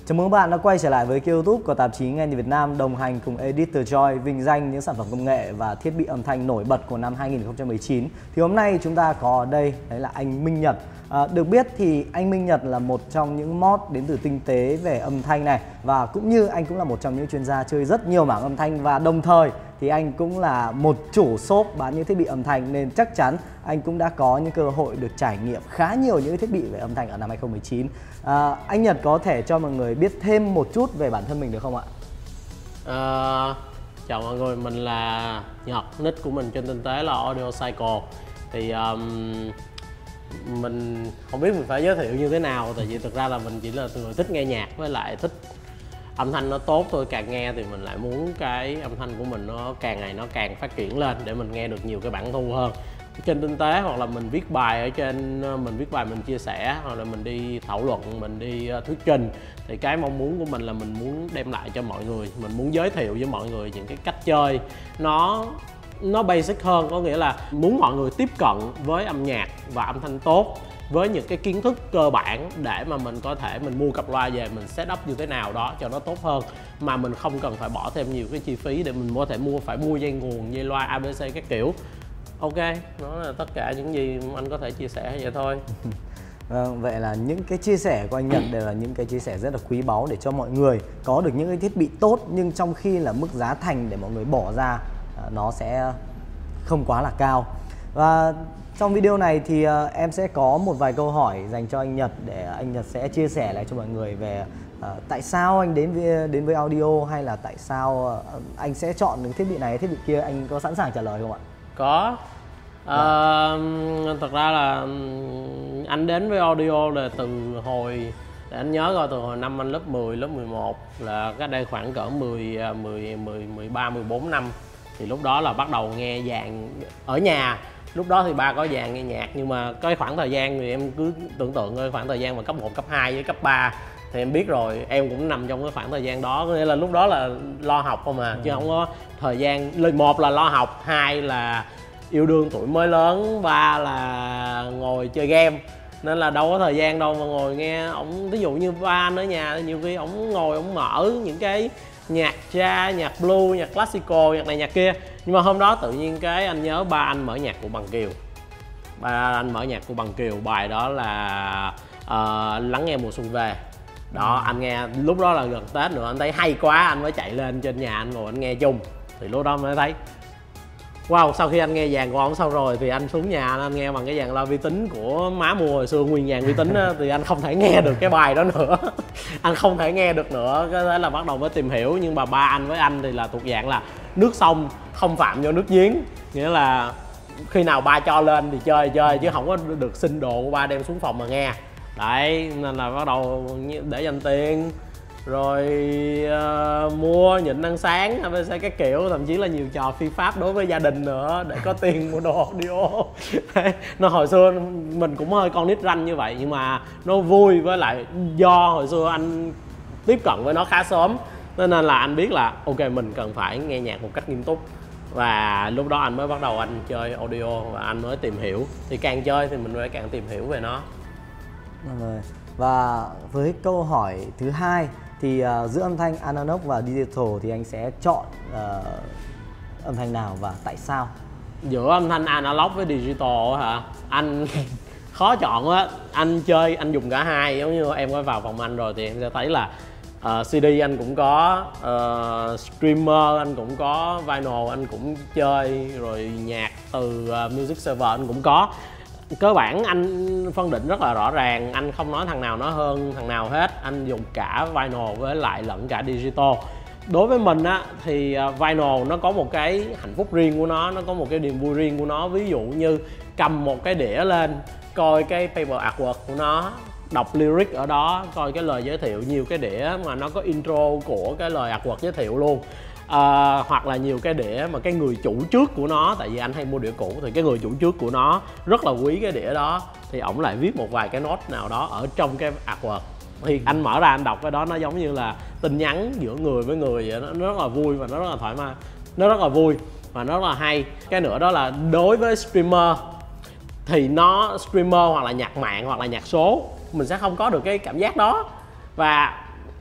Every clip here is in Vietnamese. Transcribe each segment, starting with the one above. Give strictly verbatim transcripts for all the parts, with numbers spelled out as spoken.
Chào mừng các bạn đã quay trở lại với kênh YouTube của tạp chí Nghe Nhạc Việt Nam, đồng hành cùng Editor Joy vinh danh những sản phẩm công nghệ và thiết bị âm thanh nổi bật của năm hai nghìn không trăm mười chín. Thì hôm nay chúng ta có ở đây đấy là anh Minh Nhật. À, được biết thì anh Minh Nhật là một trong những mod đến từ tinh tế về âm thanh này, và cũng như anh cũng là một trong những chuyên gia chơi rất nhiều mảng âm thanh, và đồng thời thì anh cũng là một chủ shop bán những thiết bị âm thanh, nên chắc chắn anh cũng đã có những cơ hội được trải nghiệm khá nhiều những thiết bị về âm thanh ở năm hai nghìn không trăm mười chín. À, anh Nhật có thể cho mọi người biết thêm một chút về bản thân mình được không ạ? À, chào mọi người, mình là Nhật, nick của mình trên tinh tế là Audio Cycle. Thì um, mình không biết mình phải giới thiệu như thế nào, tại vì thực ra là mình chỉ là người thích nghe nhạc với lại thích âm thanh nó tốt thôi. Càng nghe thì mình lại muốn cái âm thanh của mình nó càng ngày nó càng phát triển lên để mình nghe được nhiều cái bản thu hơn trên tinh tế, hoặc là mình viết bài ở trên, mình viết bài mình chia sẻ, hoặc là mình đi thảo luận, mình đi thuyết trình. Thì cái mong muốn của mình là mình muốn đem lại cho mọi người, mình muốn giới thiệu với mọi người những cái cách chơi nó nó basic hơn, có nghĩa là muốn mọi người tiếp cận với âm nhạc và âm thanh tốt với những cái kiến thức cơ bản để mà mình có thể mình mua cặp loa về mình set up như thế nào đó cho nó tốt hơn, mà mình không cần phải bỏ thêm nhiều cái chi phí để mình có thể mua phải mua dây nguồn, dây loa a bê xê các kiểu. Ok, đó là tất cả những gì anh có thể chia sẻ vậy thôi. Vâng, vậy là những cái chia sẻ của anh Nhật đều là những cái chia sẻ rất là quý báu để cho mọi người có được những cái thiết bị tốt, nhưng trong khi là mức giá thành để mọi người bỏ ra nó sẽ không quá là cao. Và trong video này thì em sẽ có một vài câu hỏi dành cho anh Nhật để anh Nhật sẽ chia sẻ lại cho mọi người về uh, tại sao anh đến với, đến với audio, hay là tại sao uh, anh sẽ chọn những thiết bị này, thiết bị kia. Anh có sẵn sàng trả lời không ạ? Có. À, thật ra là anh đến với audio là từ hồi, để anh nhớ coi, từ hồi năm anh lớp mười, lớp mười một, là cách đây khoảng cỡ mười, mười, mười, mười ba, mười bốn năm. Thì lúc đó là bắt đầu nghe dàn ở nhà. Lúc đó thì ba có dàn nghe nhạc, nhưng mà cái khoảng thời gian thì em cứ tưởng tượng coi, khoảng thời gian mà cấp một, cấp hai với cấp ba thì em biết rồi, em cũng nằm trong cái khoảng thời gian đó. Có nghĩa là lúc đó là lo học không mà, ừ. chứ không có thời gian. Một là lo học, hai là yêu đương tuổi mới lớn, ba là ngồi chơi game, nên là đâu có thời gian đâu mà ngồi nghe ổng. Ví dụ như ba anh ở nhà nhiều khi ổng ngồi ổng mở những cái nhạc jazz, nhạc blues, nhạc classical, nhạc này nhạc kia. Nhưng mà hôm đó tự nhiên cái anh nhớ ba anh mở nhạc của Bằng Kiều, ba anh mở nhạc của Bằng Kiều, bài đó là uh, Lắng Nghe Mùa Xuân Về. Đó, anh nghe lúc đó là gần Tết nữa, anh thấy hay quá, anh mới chạy lên trên nhà anh ngồi anh nghe chung. Thì lúc đó mới thấy wow, sau khi anh nghe dàn của ông xong rồi thì anh xuống nhà anh nghe bằng cái dàn loa vi tính của má mua hồi xưa, nguyên dàn vi tính á, thì anh không thể nghe được cái bài đó nữa. Anh không thể nghe được nữa, cái thế là bắt đầu mới tìm hiểu. Nhưng mà ba anh với anh thì là thuộc dạng là nước sông không phạm vô nước giếng, nghĩa là khi nào ba cho lên thì chơi chơi, chứ không có được xin đồ của ba đem xuống phòng mà nghe. Đấy, nên là bắt đầu để dành tiền rồi uh, mua nhịn ăn sáng a bê xê các kiểu, thậm chí là nhiều trò phi pháp đối với gia đình nữa để có tiền mua đồ audio. Nó hồi xưa mình cũng hơi con nít ranh như vậy, nhưng mà nó vui, với lại do hồi xưa anh tiếp cận với nó khá sớm, nên là anh biết là ok, mình cần phải nghe nhạc một cách nghiêm túc. Và lúc đó anh mới bắt đầu anh chơi audio và anh mới tìm hiểu. Thì càng chơi thì mình mới càng tìm hiểu về nó. Rồi. Và với câu hỏi thứ hai thì uh, giữa âm thanh analog và digital thì anh sẽ chọn uh, âm thanh nào và tại sao? Giữa âm thanh analog với digital hả? Anh khó chọn á. Anh chơi, anh dùng cả hai. Giống như em có vào phòng anh rồi thì em sẽ thấy là uh, xê đê anh cũng có, uh, streamer anh cũng có, vinyl anh cũng chơi, rồi nhạc từ uh, music server anh cũng có. Cơ bản anh phân định rất là rõ ràng, anh không nói thằng nào nó hơn thằng nào hết. Anh dùng cả vinyl với lại lẫn cả digital. Đối với mình á thì vinyl nó có một cái hạnh phúc riêng của nó, nó có một cái niềm vui riêng của nó. Ví dụ như cầm một cái đĩa lên, coi cái paper artwork của nó, đọc lyric ở đó, coi cái lời giới thiệu. Nhiều cái đĩa mà nó có intro của cái lời artwork giới thiệu luôn. À, hoặc là nhiều cái đĩa mà cái người chủ trước của nó, tại vì anh hay mua đĩa cũ, thì cái người chủ trước của nó rất là quý cái đĩa đó, thì ổng lại viết một vài cái note nào đó ở trong cái artwork. Thì anh mở ra anh đọc cái đó, nó giống như là tin nhắn giữa người với người vậy. Nó rất là vui và nó rất là thoải mái, nó rất là vui và nó rất là hay. Cái nữa đó là đối với streamer thì nó streamer hoặc là nhạc mạng hoặc là nhạc số, mình sẽ không có được cái cảm giác đó. Và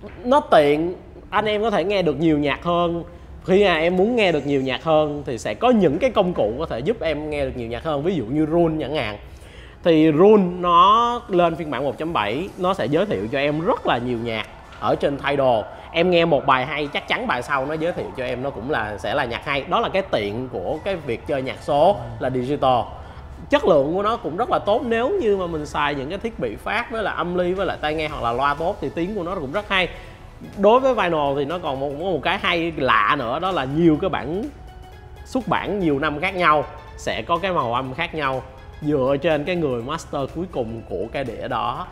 nó tiện, anh em có thể nghe được nhiều nhạc hơn. Khi mà em muốn nghe được nhiều nhạc hơn thì sẽ có những cái công cụ có thể giúp em nghe được nhiều nhạc hơn, ví dụ như Roon chẳng hạn. Thì Roon nó lên phiên bản một chấm bảy nó sẽ giới thiệu cho em rất là nhiều nhạc ở trên Tidal. Em nghe một bài hay chắc chắn bài sau nó giới thiệu cho em nó cũng là sẽ là nhạc hay. Đó là cái tiện của cái việc chơi nhạc số là digital. Chất lượng của nó cũng rất là tốt, nếu như mà mình xài những cái thiết bị phát với là âm ly với lại tai nghe hoặc là loa tốt thì tiếng của nó cũng rất hay. Đối với vinyl thì nó còn một, một cái hay lạ nữa, đó là nhiều cái bản xuất bản nhiều năm khác nhau sẽ có cái màu âm khác nhau dựa trên cái người master cuối cùng của cái đĩa đó.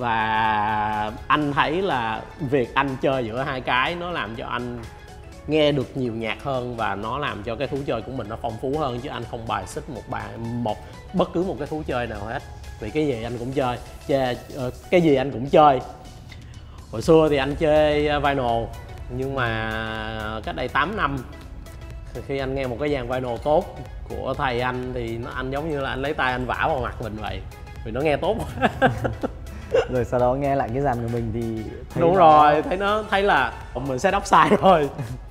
Và anh thấy là việc anh chơi giữa hai cái nó làm cho anh nghe được nhiều nhạc hơn và nó làm cho cái thú chơi của mình nó phong phú hơn, chứ anh không bài xích một bài một bất cứ một cái thú chơi nào hết, vì cái gì anh cũng chơi, chơi cái gì anh cũng chơi. Hồi xưa thì anh chơi vinyl, nhưng mà cách đây tám năm khi anh nghe một cái dàn vinyl tốt của thầy anh thì nó anh giống như là anh lấy tay anh vả vào mặt mình vậy, vì nó nghe tốt quá. Rồi sau đó nghe lại cái dàn của mình thì thấy đúng nó... rồi, thấy nó thấy là mình setup sai rồi.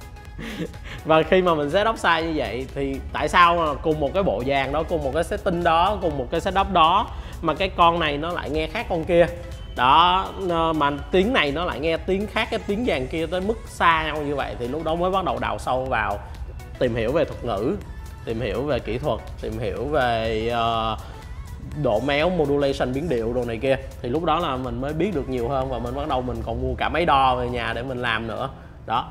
Và khi mà mình setup sai như vậy thì tại sao mà cùng một cái bộ dàn đó, cùng một cái setting đó, cùng một cái setup đó mà cái con này nó lại nghe khác con kia đó, mà tiếng này nó lại nghe tiếng khác cái tiếng dàn kia tới mức xa nhau như vậy, thì lúc đó mới bắt đầu đào sâu vào tìm hiểu về thuật ngữ, tìm hiểu về kỹ thuật, tìm hiểu về uh, độ méo, modulation, biến điệu đồ này kia. Thì lúc đó là mình mới biết được nhiều hơn và mình bắt đầu mình còn mua cả máy đo về nhà để mình làm nữa đó.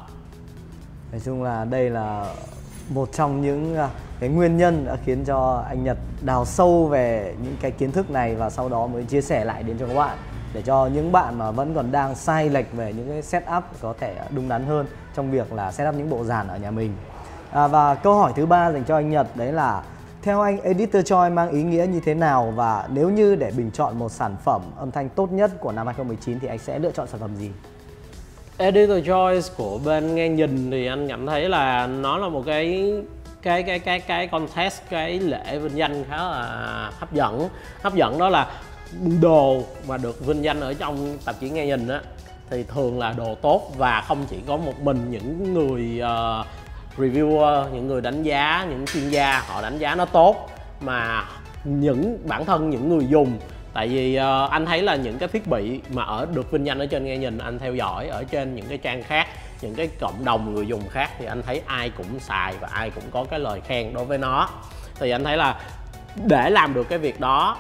Nói chung là đây là một trong những cái nguyên nhân đã khiến cho anh Nhật đào sâu về những cái kiến thức này và sau đó mới chia sẻ lại đến cho các bạn, để cho những bạn mà vẫn còn đang sai lệch về những cái setup có thể đúng đắn hơn trong việc là setup những bộ dàn ở nhà mình. À, và câu hỏi thứ ba dành cho anh Nhật đấy là theo anh Editor Choi mang ý nghĩa như thế nào, và nếu như để bình chọn một sản phẩm âm thanh tốt nhất của năm hai không một chín thì anh sẽ lựa chọn sản phẩm gì? Editor Choice của bên Nghe Nhìn thì anh cảm thấy là nó là một cái cái cái cái cái contest, cái lễ vinh danh khá là hấp dẫn. Hấp dẫn đó là đồ mà được vinh danh ở trong tạp chí Nghe Nhìn á thì thường là đồ tốt, và không chỉ có một mình những người uh, reviewer, những người đánh giá, những chuyên gia họ đánh giá nó tốt, mà những bản thân những người dùng. Tại vì uh, anh thấy là những cái thiết bị mà ở được vinh danh ở trên Nghe Nhìn, anh theo dõi ở trên những cái trang khác, những cái cộng đồng người dùng khác thì anh thấy ai cũng xài và ai cũng có cái lời khen đối với nó. Thì anh thấy là để làm được cái việc đó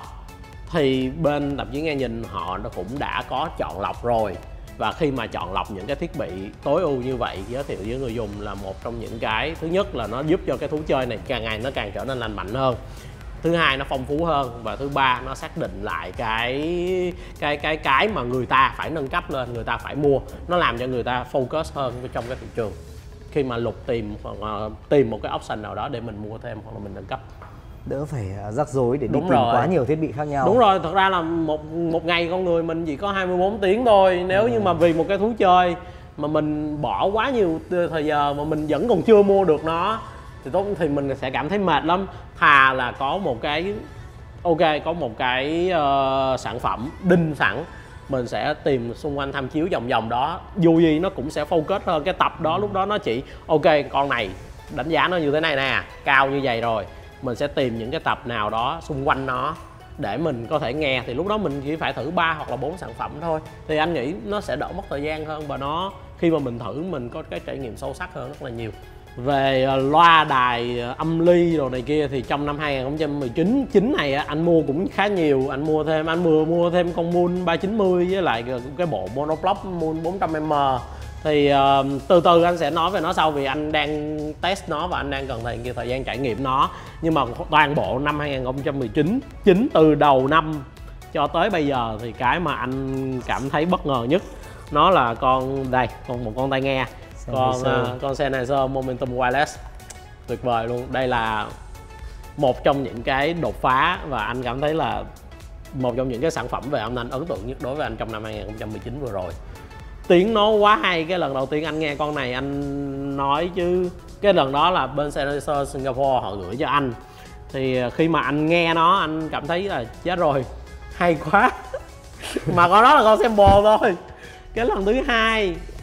thì bên tạp chí Nghe Nhìn họ cũng đã có chọn lọc rồi. Và khi mà chọn lọc những cái thiết bị tối ưu như vậy giới thiệu với người dùng là một trong những cái, thứ nhất là nó giúp cho cái thú chơi này càng ngày nó càng trở nên lành mạnh hơn, thứ hai nó phong phú hơn, và thứ ba nó xác định lại cái cái cái cái mà người ta phải nâng cấp lên, người ta phải mua. Nó làm cho người ta focus hơn trong cái thị trường khi mà lục tìm hoặc uh, tìm một cái option nào đó để mình mua thêm hoặc là mình nâng cấp, đỡ phải rắc rối để đi Đúng tìm rồi. quá nhiều thiết bị khác nhau. Đúng rồi, thật ra là một một ngày con người mình chỉ có hai mươi bốn tiếng thôi. Nếu ừ. như mà vì một cái thú chơi mà mình bỏ quá nhiều thời giờ mà mình vẫn còn chưa mua được nó thì tốt thì mình sẽ cảm thấy mệt lắm. Thà là có một cái ok, có một cái uh, sản phẩm đinh sẵn, mình sẽ tìm xung quanh tham chiếu vòng vòng đó, dù gì nó cũng sẽ focus hơn. Cái tập đó lúc đó nó chỉ ok con này đánh giá nó như thế này nè, cao như vậy rồi, mình sẽ tìm những cái tập nào đó xung quanh nó để mình có thể nghe. Thì lúc đó mình chỉ phải thử ba hoặc là bốn sản phẩm thôi, thì anh nghĩ nó sẽ đỡ mất thời gian hơn, và nó khi mà mình thử mình có cái trải nghiệm sâu sắc hơn rất là nhiều. Về loa đài âm ly đồ này kia thì trong năm hai không một chín chín này anh mua cũng khá nhiều. Anh mua thêm anh mua mua thêm con Moon ba chín mươi với lại cái bộ monoblock Moon bốn trăm m. Thì uh, từ từ anh sẽ nói về nó sau, vì anh đang test nó và anh đang cần thời, thời gian trải nghiệm nó. Nhưng mà toàn bộ năm hai không một chín, chính từ đầu năm cho tới bây giờ thì cái mà anh cảm thấy bất ngờ nhất nó là con đây, con một con tai nghe, con uh, con Sennheiser Momentum Wireless. Tuyệt vời luôn. Đây là một trong những cái đột phá và anh cảm thấy là một trong những cái sản phẩm về âm thanh ấn tượng nhất đối với anh trong năm hai không một chín vừa rồi. Tiếng nó quá hay. Cái lần đầu tiên anh nghe con này anh nói chứ cái lần đó là bên Sennheiser Singapore họ gửi cho anh. Thì khi mà anh nghe nó anh cảm thấy là chết rồi, hay quá. Mà con đó là con sample thôi. Cái lần thứ hai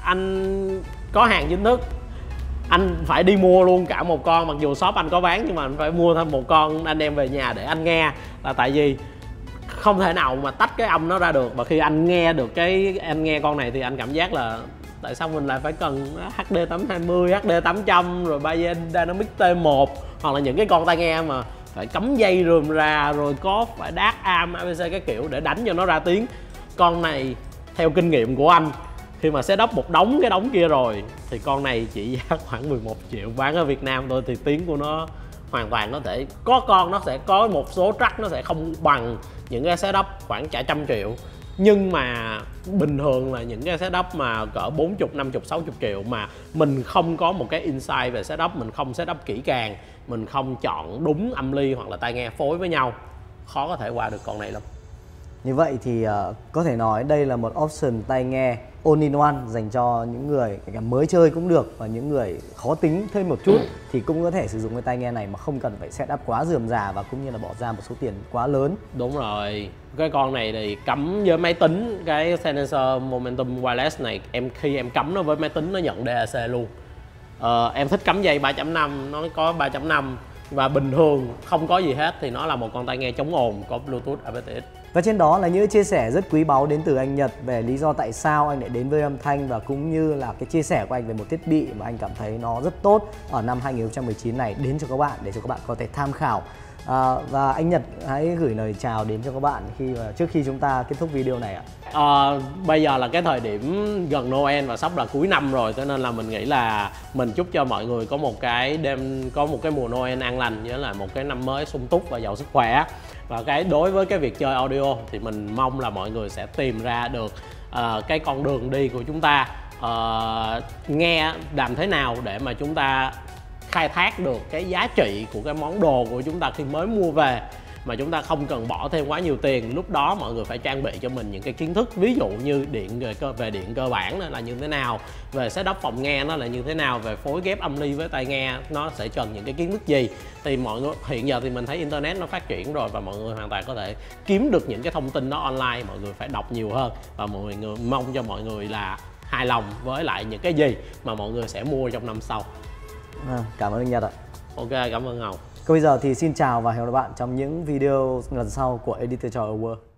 anh có hàng chính thức, anh phải đi mua luôn cả một con, mặc dù shop anh có bán nhưng mà anh phải mua thêm một con anh đem về nhà để anh nghe, là tại vì không thể nào mà tách cái âm nó ra được. Và khi anh nghe được cái anh nghe con này thì anh cảm giác là tại sao mình lại phải cần hát đê tám hai mươi, hát đê tám trăm, rồi Bayen Dynamic T một, hoặc là những cái con tai nghe mà phải cắm dây rườm rà, rồi có phải đát am a bê xê cái kiểu để đánh cho nó ra tiếng. Con này theo kinh nghiệm của anh, khi mà setup một đống cái đống kia rồi thì con này chỉ giá khoảng mười một triệu, bán ở Việt Nam thôi thì tiếng của nó hoàn toàn có thể có con nó sẽ có một số track nó sẽ không bằng những cái setup khoảng cả trăm triệu, nhưng mà bình thường là những cái setup mà cỡ bốn mươi, năm mươi, sáu mươi triệu mà mình không có một cái insight về setup, mình không setup kỹ càng, mình không chọn đúng âm ly hoặc là tai nghe phối với nhau, khó có thể qua được con này lắm. Như vậy thì uh, có thể nói đây là một option tai nghe all in one dành cho những người kể cả mới chơi cũng được, và những người khó tính thêm một chút thì cũng có thể sử dụng cái tai nghe này mà không cần phải setup quá rườm rà và cũng như là bỏ ra một số tiền quá lớn. Đúng rồi, cái con này thì cắm với máy tính, cái Sennheiser Momentum Wireless này em khi em cắm nó với máy tính nó nhận đê a xê luôn. Ờ, em thích cắm dây ba chấm năm, nó có ba chấm năm và bình thường không có gì hết thì nó là một con tai nghe chống ồn có Bluetooth a pê tê ích. Và trên đó là những chia sẻ rất quý báu đến từ anh Nhật về lý do tại sao anh lại đến với âm thanh, và cũng như là cái chia sẻ của anh về một thiết bị mà anh cảm thấy nó rất tốt ở năm hai nghìn không trăm mười chín này đến cho các bạn, để cho các bạn có thể tham khảo. À, và anh Nhật hãy gửi lời chào đến cho các bạn khi mà trước khi chúng ta kết thúc video này ạ. À, bây giờ là cái thời điểm gần Noel và sắp là cuối năm rồi, cho nên là mình nghĩ là mình chúc cho mọi người có một cái đêm có một cái mùa Noel an lành, với là một cái năm mới sung túc và giàu sức khỏe. Và cái đối với cái việc chơi audio thì mình mong là mọi người sẽ tìm ra được uh, cái con đường đi của chúng ta, uh, nghe làm thế nào để mà chúng ta khai thác được cái giá trị của cái món đồ của chúng ta khi mới mua về, mà chúng ta không cần bỏ thêm quá nhiều tiền. Lúc đó mọi người phải trang bị cho mình những cái kiến thức, ví dụ như điện về cơ về điện cơ bản là như thế nào, về setup phòng nghe nó là như thế nào, về phối ghép âm ly với tai nghe nó sẽ cần những cái kiến thức gì. Thì mọi người hiện giờ thì mình thấy internet nó phát triển rồi và mọi người hoàn toàn có thể kiếm được những cái thông tin đó online. Mọi người phải đọc nhiều hơn và mọi người mong cho mọi người là hài lòng với lại những cái gì mà mọi người sẽ mua trong năm sau. À, cảm ơn anh Nhật ạ. Ok, cảm ơn Hồng. Còn bây giờ thì xin chào và hẹn gặp lại bạn trong những video lần sau của Editor Choi Over.